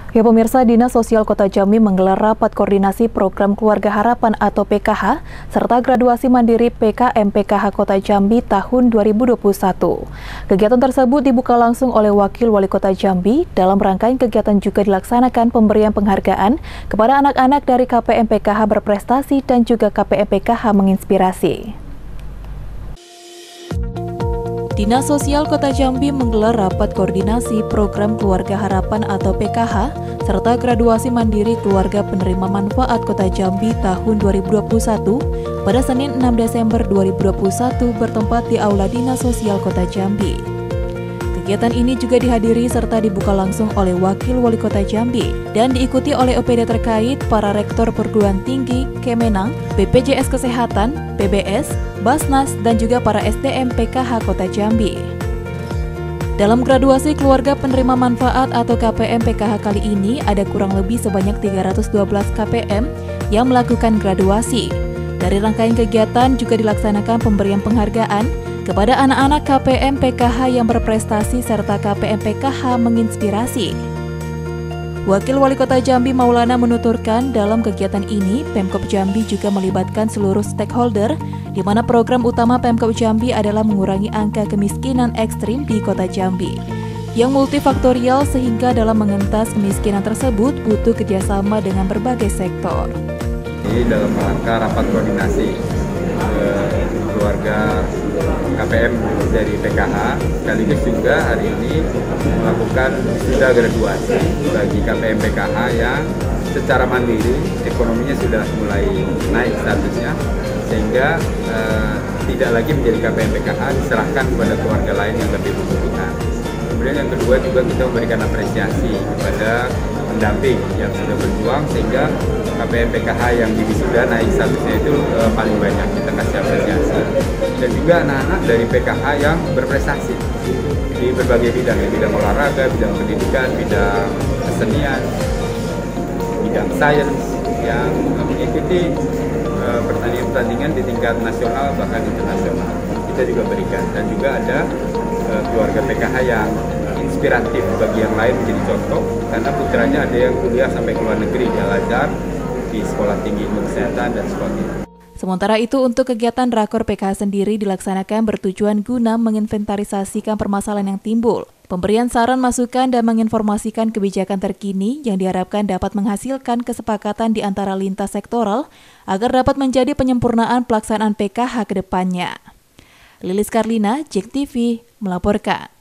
Ya pemirsa, Dinas Sosial Kota Jambi menggelar rapat koordinasi program Keluarga Harapan atau PKH serta graduasi mandiri PKM PKH Kota Jambi tahun 2021. Kegiatan tersebut dibuka langsung oleh Wakil Wali Kota Jambi. Dalam rangkaian kegiatan juga dilaksanakan pemberian penghargaan kepada anak-anak dari KPM PKH berprestasi dan juga KPM PKH menginspirasi. Dinas Sosial Kota Jambi menggelar rapat koordinasi program Keluarga Harapan atau PKH serta graduasi mandiri keluarga penerima manfaat Kota Jambi tahun 2021 pada Senin 6 Desember 2021 bertempat di Aula Dinas Sosial Kota Jambi. Kegiatan ini juga dihadiri serta dibuka langsung oleh Wakil Wali Kota Jambi dan diikuti oleh OPD terkait, para rektor perguruan tinggi, Kemenang, BPJS Kesehatan, PBS, Basnas, dan juga para SDM PKH Kota Jambi. Dalam graduasi keluarga penerima manfaat atau KPM PKH kali ini ada kurang lebih sebanyak 312 KPM yang melakukan graduasi. Dari rangkaian kegiatan juga dilaksanakan pemberian penghargaan kepada anak-anak KPM PKH yang berprestasi serta KPM PKH menginspirasi. Wakil Wali Kota Jambi Maulana menuturkan dalam kegiatan ini Pemkab Jambi juga melibatkan seluruh stakeholder di mana program utama Pemkab Jambi adalah mengurangi angka kemiskinan ekstrim di Kota Jambi yang multifaktorial sehingga dalam mengentas kemiskinan tersebut butuh kerjasama dengan berbagai sektor. Ini dalam rangka rapat koordinasi keluarga KPM dari PKH, sekaligus juga hari ini melakukan wisuda graduasi bagi KPM PKH yang secara mandiri ekonominya sudah mulai naik statusnya, sehingga tidak lagi menjadi KPM PKH, diserahkan kepada keluarga lain yang lebih membutuhkan. Kemudian yang kedua juga kita memberikan apresiasi kepada pendamping yang sudah berjuang sehingga KPM PKH yang di wisuda naik statusnya itu paling banyak, kita kasih apresiasi. Dan juga anak-anak dari PKH yang berprestasi di berbagai bidang, ya, bidang olahraga, bidang pendidikan, bidang kesenian, bidang sains yang mengikuti pertandingan-pertandingan di tingkat nasional bahkan internasional. Kita juga berikan, dan juga ada keluarga PKH yang inspiratif bagi yang lain menjadi contoh, karena putranya ada yang kuliah sampai ke luar negeri di Al-Azhar, di Sekolah Tinggi Ilmu Kesehatan dan sebagainya. Sementara itu untuk kegiatan Rakor PKH sendiri dilaksanakan bertujuan guna menginventarisasikan permasalahan yang timbul, pemberian saran masukan dan menginformasikan kebijakan terkini yang diharapkan dapat menghasilkan kesepakatan di antara lintas sektoral agar dapat menjadi penyempurnaan pelaksanaan PKH ke depannya. Lilis Karlina, JEK TV, melaporkan.